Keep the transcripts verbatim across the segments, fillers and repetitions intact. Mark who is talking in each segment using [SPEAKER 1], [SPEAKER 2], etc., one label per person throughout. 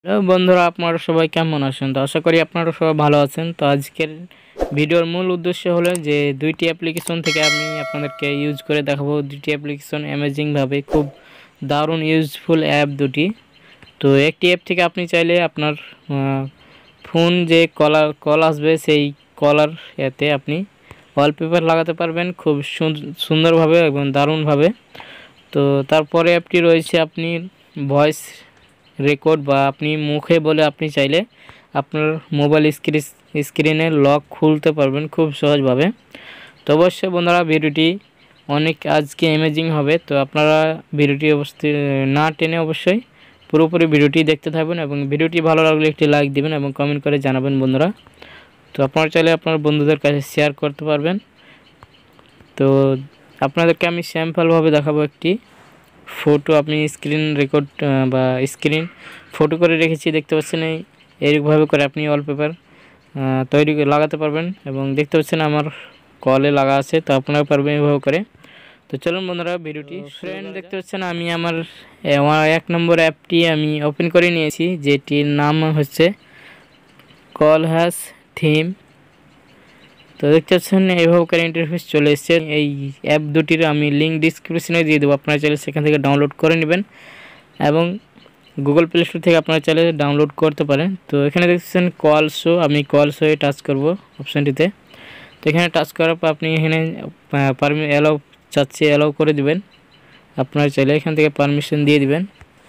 [SPEAKER 1] Hello বন্ধুরা, আপনারা সবাই কেমন আছেন? তো আশা করি আপনারা সবাই ভালো আছেন। তো আজকের ভিডিওর মূল উদ্দেশ্য হলো যে দুইটি অ্যাপ্লিকেশন থেকে আমি আপনাদেরকে ইউজ করে দেখাবো। দুইটি অ্যাপ্লিকেশন অ্যামেজিংভাবে খুব দারুণ ইউজফুল অ্যাপ দুটি। তো একটি অ্যাপ থেকে আপনি চাইলে আপনার ফোন যে কলার কল আসবে সেই কলার এতে আপনি ওয়ালপেপার লাগাতে পারবেন খুব সুন্দরভাবে এবং দারুণভাবে। তো তারপরে অ্যাপটি রয়েছে আপনি ভয়েস রেকর্ড বা আপনি মুখে বলে আপনি চাইলে আপনার মোবাইল স্ক্রিন স্ক্রিনে লক খুলতে পারবেন খুব সহজভাবে। তো অবশ্যই বন্ধুরা ভিডিওটি অনেক আজকে অ্যামেজিং হবে। তো আপনারা ভিডিওটি অবশ্যই না টেনে অবশ্যই পুরোপুরি ভিডিওটি দেখতে থাকবেন এবং ভিডিওটি ভালো লাগলে একটি লাইক দিবেন এবং কমেন্ট করে জানাবেন বন্ধুরা। তো আপনারা চাইলে আপনার বন্ধুদের কাছে শেয়ার করতে পারবেন। তো আপনাদেরকে আমি স্যাম্পলভাবে দেখাবো একটি ফটো। আপনি স্ক্রিন রেকর্ড বা স্ক্রিন ফটো করে রেখেছি, দেখতে পাচ্ছেন। এই এইভাবে করে আপনি ওয়ালপেপার তৈরি লাগাতে পারবেন এবং দেখতে পাচ্ছেন আমার কলে লাগা আছে। তো আপনারা পারবেন এইভাবে করে। তো চলুন বন্ধুরা ভিডিওটি ফ্রেন্ড দেখতে পাচ্ছেন আমি আমার এক নম্বর অ্যাপটি আমি ওপেন করে নিয়েছি, যেটির নাম হচ্ছে কল হ্যাশ থিম। তো দেখতে পাচ্ছেন এইভাবে করে ইন্টারফেস চলে এসেছে। এই অ্যাপ দুটির আমি লিঙ্ক ডিসক্রিপশনে দিয়ে দেবো, আপনারা চাইলে সেখান থেকে ডাউনলোড করে নেবেন এবং গুগল প্লে স্টোর থেকে আপনারা চাইলে ডাউনলোড করতে পারেন। তো এখানে দেখছেন কল শো, আমি কল শোয়ে টাচ করব অপশানটিতে। তো এখানে টাচ করার পর আপনি এখানে পারমি অ্যালাউ চাচ্ছে অ্যালাউ করে দিবেন। আপনারা চাইলে এখান থেকে পারমিশন দিয়ে দিবেন।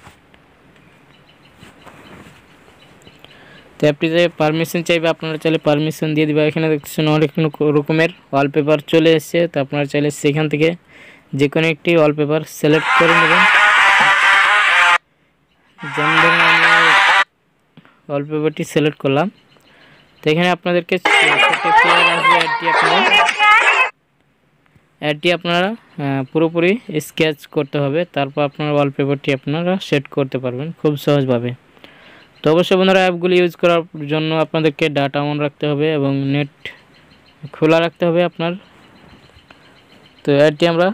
[SPEAKER 1] তো অ্যাপটিতে পারমিশন চাইবে, আপনারা চাইলে পারমিশন দিয়ে দিবে। এখানে দেখছেন অনেক রকমের ওয়ালপেপার চলে এসেছে। তো আপনারা চাইলে সেখান থেকে যে কোনো একটি ওয়ালপেপার সিলেক্ট করে নেবেন। যেমন ধরুন আমি ওয়ালপেপারটি সিলেক্ট করলাম। তো এখানে আপনাদেরকে অ্যাডটি আপনারা অ্যাডটি আপনারা পুরোপুরি স্কেচ করতে হবে, তারপর আপনার ওয়ালপেপারটি আপনারা সেট করতে পারবেন খুব সহজভাবে। তো অবশ্যই বন্ধুরা অ্যাপগুলি ইউজ করার জন্য আপনাদেরকে ডাটা অন রাখতে হবে এবং নেট খোলা রাখতে হবে আপনার। তো অ্যাডটি আমরা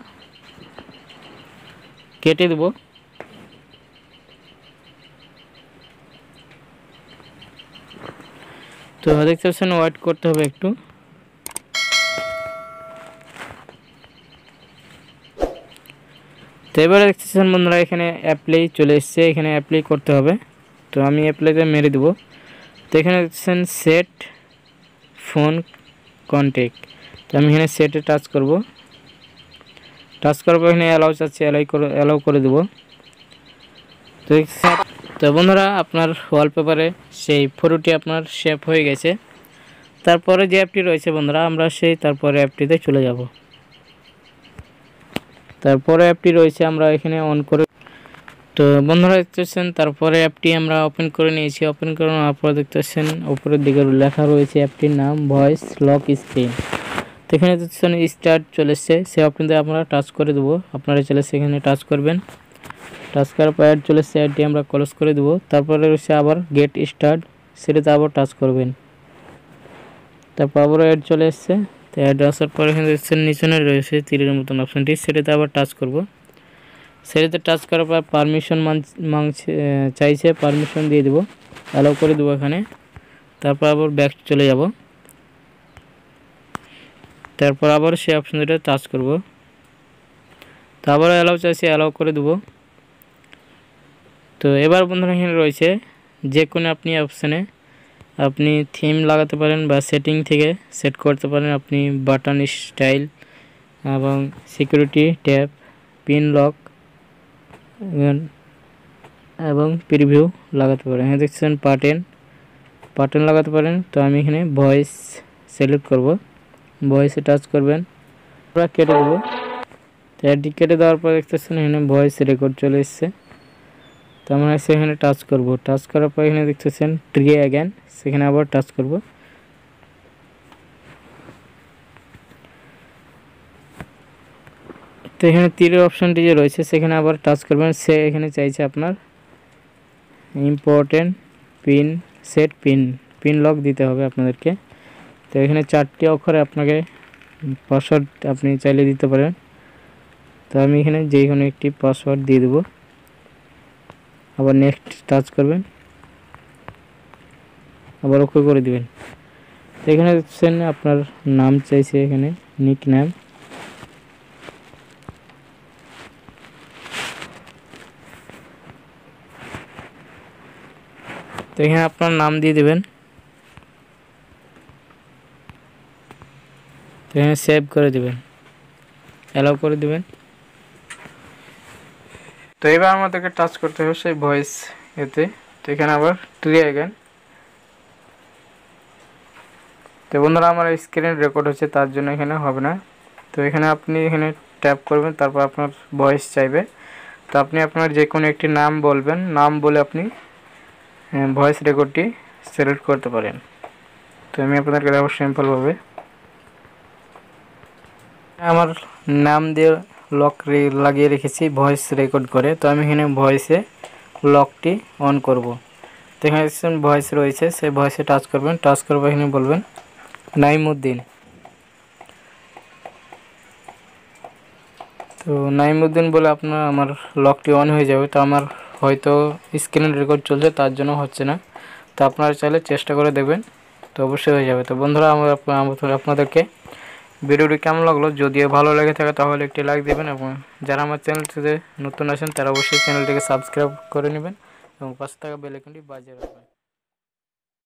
[SPEAKER 1] কেটে দেব। তো দেখতে পাচ্ছেন ওয়েট করতে হবে একটু। তো এবারে দেখতেছেন বন্ধুরা এখানে অ্যাপ্লাই চলে এসছে, এখানে অ্যাপ্লাই করতে হবে। তো আমি অ্যাপ্লাইতে মেরে দেব। তো এখানে দেখছেন সেট ফোন কন্ট্যাক্ট। তো আমি এখানে সেটে টাচ করব। টাচ করার পর এখানে অ্যালাউ চাচ্ছি, অ্যালাউ করে অ্যালাউ করে দেব। তো তো বন্ধুরা আপনার ওয়ালপেপারে সেই ফটোটি আপনার সেভ হয়ে গেছে। তারপরে যে অ্যাপটি রয়েছে বন্ধুরা আমরা সেই তারপরে অ্যাপটিতে চলে যাব। তারপরে অ্যাপটি রয়েছে আমরা এখানে অন করে। তো বন্ধুরা দেখতেছেন তারপরে অ্যাপটি আমরা ওপেন করে নিয়েছি। ওপেন করে নেওয়ার পর দেখতেছেন উপরের দিকে লেখা রয়েছে অ্যাপটির নাম ভয়েস লক স্ক্রিন। তো এখানে দেখতেছেন স্টার্ট চলে এসছে, সে অপশনতে আমরা টাচ করে দেবো। আপনারা চলে সেখানে টাচ করবেন। টাচ করার পর অ্যাড চলে এসছে, অ্যাডটি আমরা ক্লোজ করে দেবো। তারপরে রয়েছে আবার গেট স্টার্ট, সেটাতে আবার টাচ করবেন। তারপর আবার অ্যাড চলে এসছে। তো অ্যাড আসার পর এখানে দেখছেন নিচনে রয়েছে তীরের মতন অপশনটি, সেটাতে আবার টাচ করব। সেটাতে টাচ করার পর পারমিশন মাংছে চাইছে, পারমিশন দিয়ে দেবো, অ্যালাউ করে দেবো এখানে। তারপর আবার ব্যাক চলে যাব। তারপর আবার সেই অপশনটা টাচ করব। তো আবার অ্যালাউ চাইছে, অ্যালাউ করে দেবো। তো এবার বন্ধুরা এখানে রয়েছে যে কোনো আপনি অপশানে আপনি থিম লাগাতে পারেন বা সেটিং থেকে সেট করতে পারেন। আপনি বাটন স্টাইল এবং সিকিউরিটি ট্যাব, পিন লক এবং প্রিভিউ লাগাতে পারেন। হ্যাঁ দেখছেন পার্টেন পার্টেন লাগাতে পারেন। তো আমি এখানে ভয়েস সিলেক্ট করব, ভয়েসে টাচ করবেন, আমরা কেটে দেবো। তো এটি কেটে দেওয়ার পর দেখতেছেন এখানে ভয়েস রেকর্ড চলে এসছে। তো আমরা সেখানে টাচ করব। টাচ করার পর এখানে দেখতেছেন ট্রি অ্যাগেন, সেখানে আবার টাচ করব। তো এখানে তীরের অপশানটি যে রয়েছে সেখানে আবার টাচ করবেন। সে এখানে চাইছে আপনার important pin set pin pin lock দিতে হবে আপনাদেরকে। তো এখানে চারটি অক্ষরে আপনাকে পাসওয়ার্ড আপনি চাইলে দিতে পারেন। তো আমি এখানে যে কোনো একটি পাসওয়ার্ড দিয়ে দেবো। আবার নেক্সট টাচ করবেন। আবার ওকে করে দিবেন। তো এখানে দেখছেন আপনার নাম চাইছে, এখানে নিক নেম। তো এখানে আপনার নাম দিয়ে দিবেন। তো এখানে সেভ করে দিবেন, অ্যালাউ করে দিবেন। তো এবার আমাদেরকে টাচ করতে হবে সেই ভয়েস এতে। তো এখানে আবার ট্রাই অ্যাগেন। তো বন্ধুরা আমার স্ক্রিন রেকর্ড হচ্ছে, তার জন্য এখানে হবে না। তো এখানে আপনি এখানে ট্যাপ করবেন, তারপর আপনার ভয়েস চাইবে। তো আপনি আপনার যে কোনো একটি নাম বলবেন, নাম বলে আপনি ভয়েস রেকর্ডটি সিলেক্ট করতে পারেন। তো আমি আপনাদেরকে দেখাবো সিম্পলভাবে। আমার নাম দিয়ে লক লাগিয়ে রেখেছি ভয়েস রেকর্ড করে। তো আমি এখানে ভয়েসে লকটি অন করব। তো এখানে ভয়েস রয়েছে, সেই ভয়েসে টাচ করবেন। টাচ করবো, এখানে বলবেন নাইমুদ্দিন। তো নাইমুদ্দিন বলে আপনার আমার লকটি অন হয়ে যাবে। তো আমার হয়তো স্ক্রিন রেকর্ড চলছে, তার জন্য হচ্ছে না। তো আপনারা চাইলে চেষ্টা করে দেখবেন, তো অবশ্যই হয়ে যাবে। তো বন্ধুরা আমরা আপনাদেরকে ভিডিওটি কেমন লাগলো, যদিও ভালো লেগে থাকে তাহলে একটি লাইক দেবেন, এবং যারা আমার চ্যানেলটিতে নতুন আছেন তারা অবশ্যই চ্যানেলটিকে সাবস্ক্রাইব করে নেবেন এবং পাশে থাকা বেল আইকনটি বাজিয়ে রাখবেন।